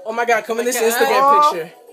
Oh my God, come in this Instagram Oh. picture.